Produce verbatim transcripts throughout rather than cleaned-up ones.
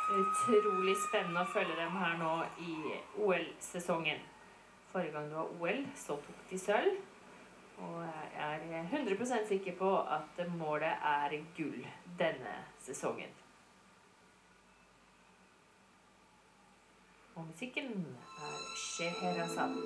Utrolig spennende å følge dem her nå i O L-sesongen. Forrige gang det var O L, så tok de sølv. Og jeg er hundre prosent sikker på at målet er gull denne sesongen. Og musikken er Scheherazade.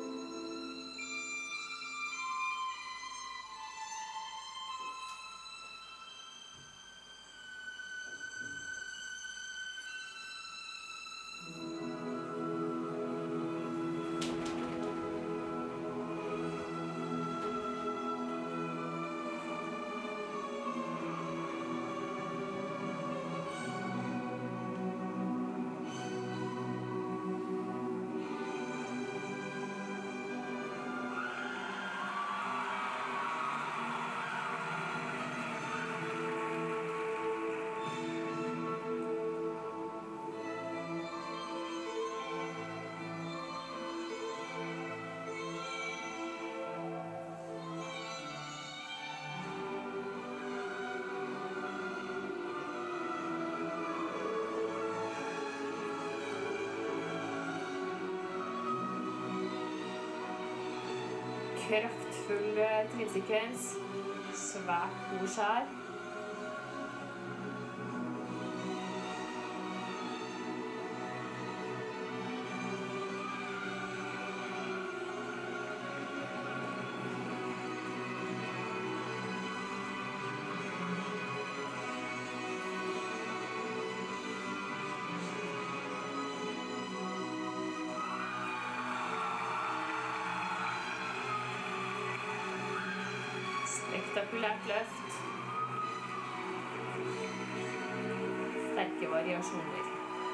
Kraftfull trinnsekvens, svært god skjær. Spektakulært løft. Sterke variasjoner.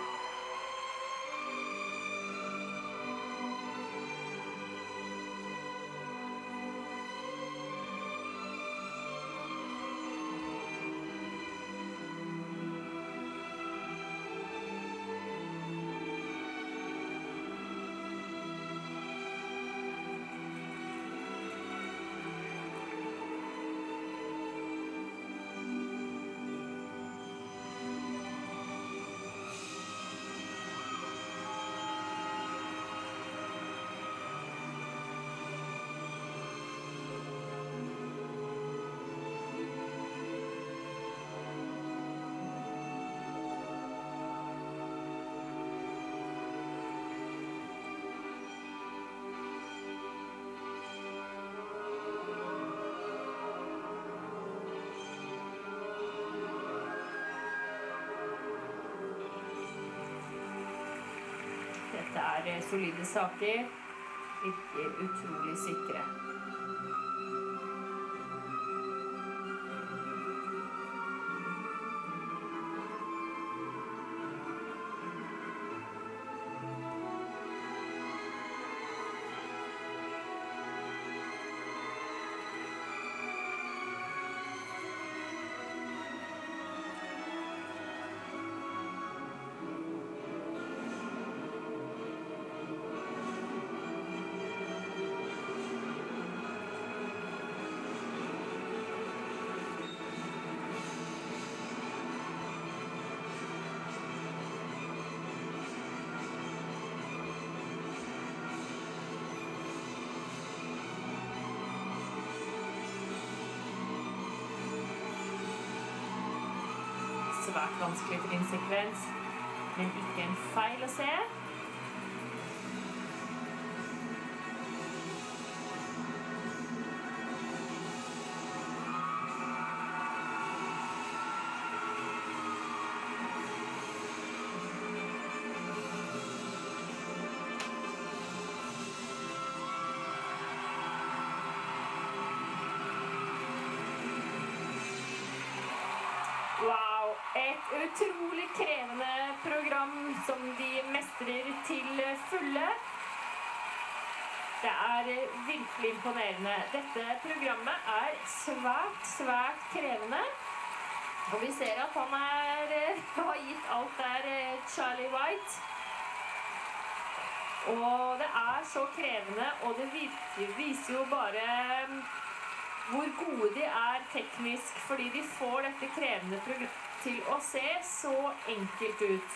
Dette er solide saker, virker utrolig sikre. Svært vanskelig trinnsekvens, men ikke en feil å se. Wow, et utrolig krevende program som de mestrer til fulle. Det er virkelig imponerende. Dette programmet er svært, svært krevende. Og vi ser at han er, har gitt alt der Charlie White. Og det er så krevende, og det virker, viser jo bare hvor gode de er teknisk, fordi de får dette krevende til å se så enkelt ut.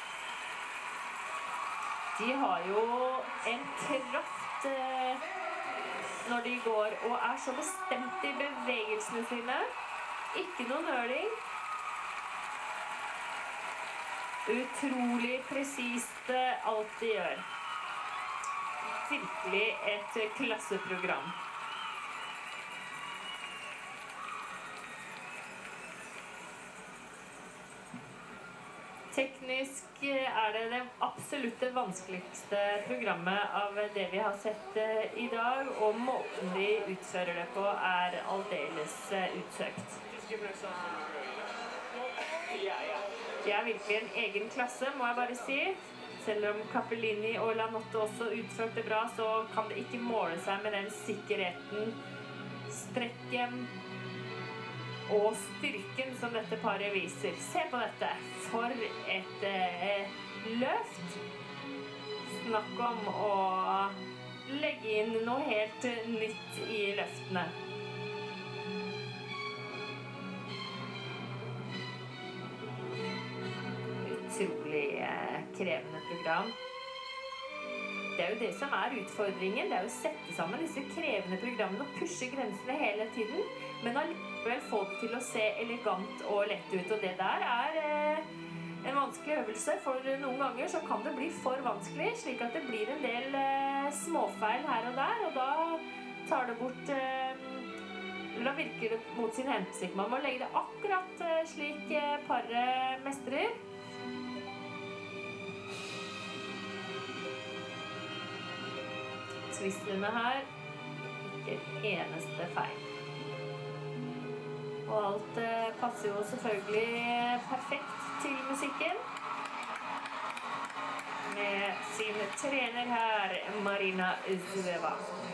De har jo en kraft eh, når de går, og er så bestemt i bevegelsene sine. Ikke noe nøling. Utrolig presist alt de gjør. Virkelig et klasseprogram. Teknisk er det det absolutt det vanskeligste programmet av det vi har sett i dag, og måten de utfører det på er aldeles utsøkt. Det er virkelig en egen klasse, må jeg bare si. Selv om Capellini og Lanotte også utførte bra, så kan det ikke måle seg med den sikkerheten, strekken og styrken som dette paret viser. Se på dette. For et eh, løft. Snakk om å legge inn noe helt nytt i løftene. Utrolig eh, krevende program. Det er jo det som er utfordringen. Det er jo å sette sammen disse krevende programmene og pushe grensene hele tiden, men allikevel få det til å se elegant og lett ut. Og det der er eh, en vanskelig øvelse, for noen ganger så kan det bli for vanskelig, slik at det blir en del eh, småfeil her og der, og da tar det bort, eh, da virker det mot sin hensikt. Man må legge det akkurat eh, slik eh, paret mestrer. Svislene her, ikke et eneste feil. Og alt eh, passer jo selvfølgelig perfekt til musikken. Med sin trener her, Marina Zueva.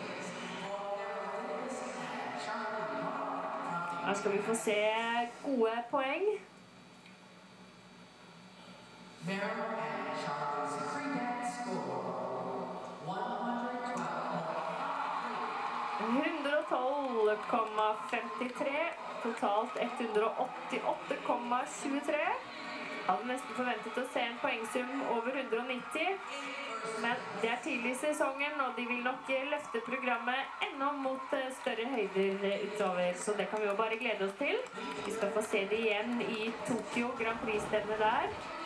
Her skal vi få se gode poeng. Meryl and Charlie's free score hundre og tolv komma femtitre, totalt hundre og åttiåtte komma tjuetre. Hadde nesten forventet å se en poengsum over hundre og nitti, men det er tidlig i sesongen, og de vil nok løfte programmet enda mot større høyder utover, så det kan vi jo bare glede oss til. Vi skal få se det igjen i Tokyo Grand Prix-stevnet der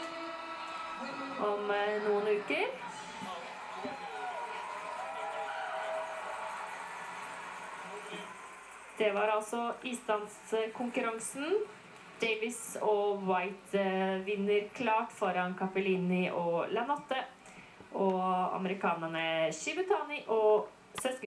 om noen uker. Det var altså isdanskonkurransen. Davis og White vinner klart foran Capellini og Lanotte. Og amerikanerne Shibutani og søsken